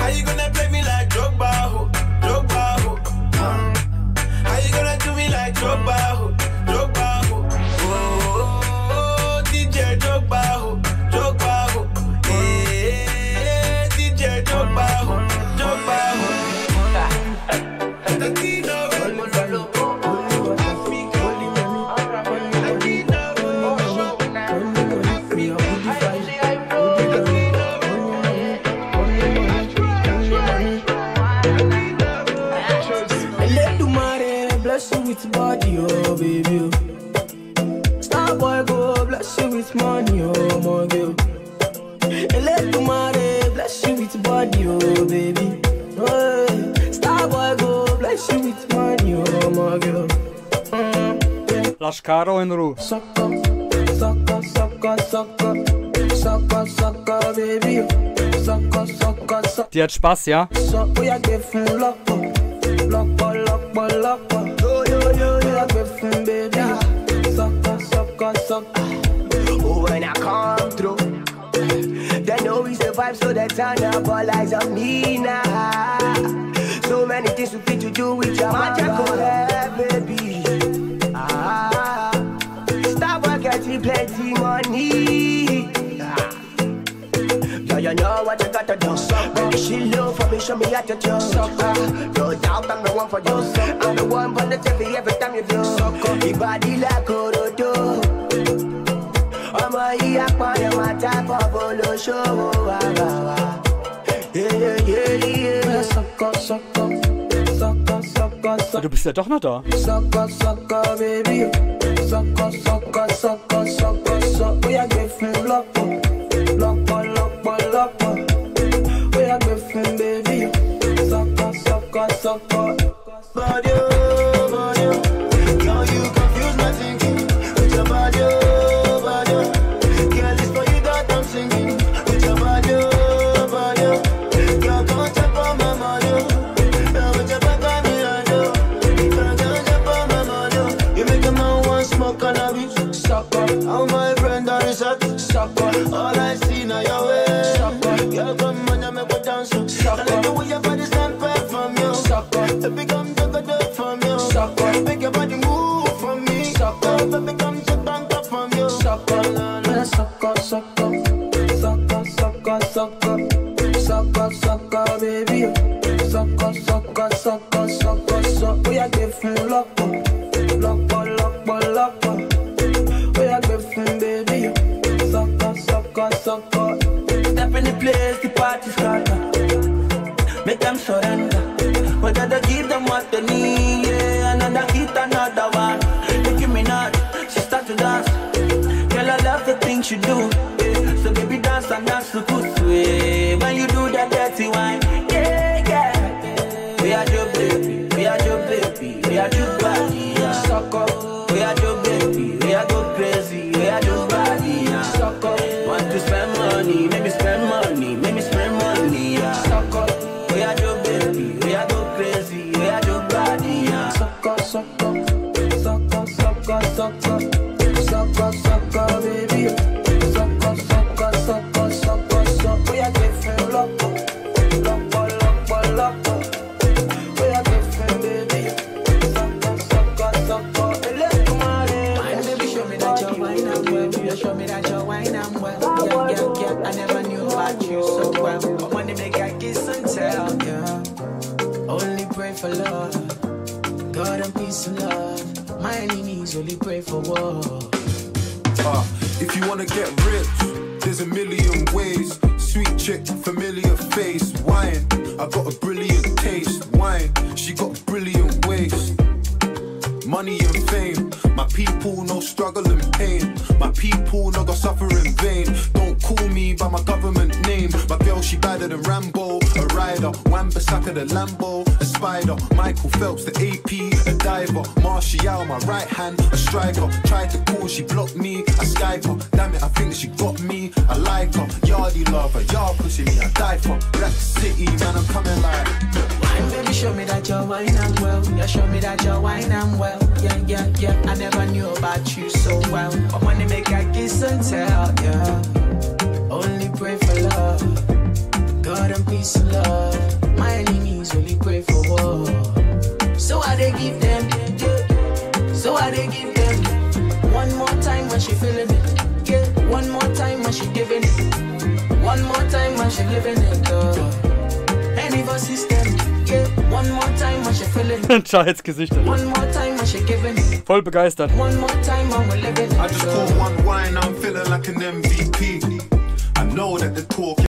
How you gonna play me like Drogba, ho? Drogba, ho? How you gonna do me like Drogba, ho? Drogba, ho? Oh, DJ Drogba, ho? Drogba, ho? DJ Drogba, ho? Drogba, ho? With body, oh baby. Star boy go bless you with money, oh my girl. Let tomorrow bless you with body, oh baby. Oh, star boy go bless you with money, oh my girl. Lass Caro in Ruhe. Sucker, sucker, sucker, sucker, sucker, sucker, baby. Sucker, sucker, sucker. Die hat Spaß, ja? So we are getting locked up, locked up, locked up, locked up. Baby, sucker, sucker, sucker. Oh, when I come through, they know we survive, so they turn up all eyes on me now. So many things we fit to do with your magic, baby. Stop getting plenty money. You know what you gotta do. Baby, she love for me, show me how to do. No doubt I'm the one for you. I'm the one for the TV every time you do. Your body like Orodo. I'm a yakman, I'm a type of polo show. Yeah, yeah, yeah. Sucker, sucker, sucker, sucker, sucker. Du bist ja doch noch da. Sucker, sucker, baby. Sucker, sucker, sucker, sucker, sucker. We are getting locked up. Lock up, lock up, lock up. We are different, baby. Sucker, sucker, sucker. Body, body. Now you confuse my thinking with your body, body. Girl, it's for you that I'm singing with your body, body. Girl, come jump on my money. Now with your back on me, I know. Come jump on my money. You make a man want smoke cannabis. Sucker, all my friends are inside. sucker. All I see now your way. Girl, come on, you make me dance. I like the way your body stand back from you. Baby, come take a dip from you. Make your body move from me. Baby, come take back up from you. Sucker, sucker, sucker, sucker, sucker, sucker, sucker, sucker, baby. Sucker, sucker, sucker, sucker, sucker. We are different, lock up, lock up, lock up, lock up. We are different, baby. Sucker, sucker, sucker. Step in the place, the party starter. Make them surrender. We gotta give them what they need, yeah. Another hit, another one. Nicki Minaj, she start to dance. Girl, I love the things you do, yeah. So baby, dance and dance to way. When you do that dirty wine, yeah, yeah. We are your baby, we are your baby, we are your body, yeah. Sucker. We are your baby, we are go crazy, we are your body, yeah. Sucker. Want to spend money, maybe spend money, maybe spend money, yeah. Sucker. We are your baby, we are go crazy, we are your body, yeah. Sucker, sucker, sucker, sucker, sucker, sucker, sucker, baby. Sucker, sucker, sucker, sucker, sucker. We are different, lock up, lock up, lock up, lock up. We are different, baby. Sucker, sucker, sucker. Let's go, man. Baby, show me that you're wine and well. You show me that you're wine and well. Yeah, yeah, yeah. I never knew about you so well. I wanna make a kiss and tell, yeah. Only pray for love, God and peace and love. My enemies only pray for war. If you wanna get rich, there's a million ways. Sweet chick, familiar face. Wine, I got a brilliant taste. Wine, she got brilliant waist. Money and fame, my people no struggle and pain. My people no go suffer in vain. Don't call me by my government name. My girl she badder than Rambo, a rider. Wan-Bissaka the Lambo, a spider. Michael Phelps the AP, a diver. Martial my right hand, a striker. Tried to call, she blocked me, I Skype her. Damn it, I think she got me, I like her. Yardie lover, yard pushing me, I die for. Black City, man, I'm coming like. Wine, baby, show me that you're wine and well. Yeah, show me that you're wine and well. Yeah, yeah, yeah. I never knew about you so well. I wanna make a kiss and tell, yeah. Only pray for love, God and peace and love. One more time and she living it up. Any of system, yeah. One more time and she feeling. Scheiß Gesichter. One more time and she giving it. Voll begeistert. One more time and we're living it I just call one wine, I'm feeling like an MVP. I know that the talk